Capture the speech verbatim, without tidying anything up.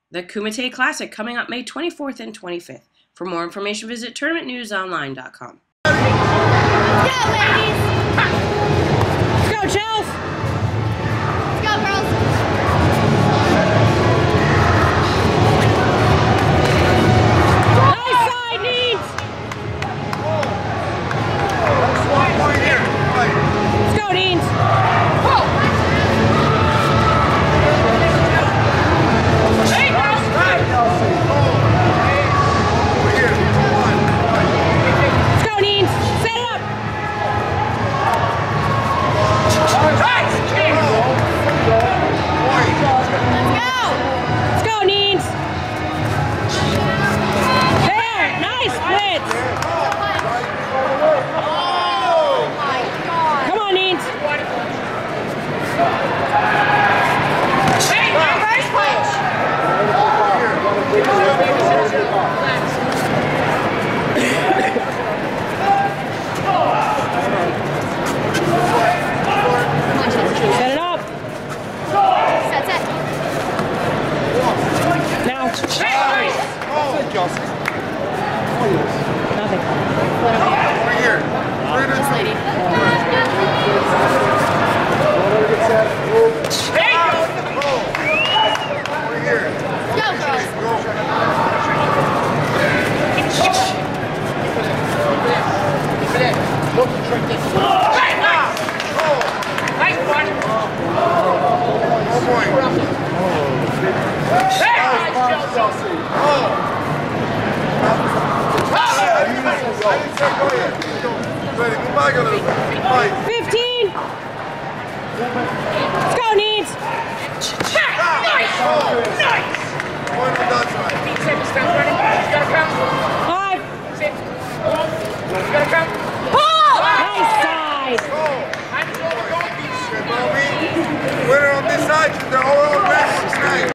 The Kumite Classic coming up May twenty-fourth and twenty-fifth. For more information, visit tournament news online dot com. Let's go, ladies! Let's go, Chels! Let's go, girls! Nice side, Needs! Let's go, Needs! Set it up. Set, set. Now. Nothing. Over here. This lady. Over here. Go, girls. fifteen. Let's go, Needs. Nice! Nice! One on that side. Five. Six. You gotta come. Nice side. Winner on this side, they're all on back tonight.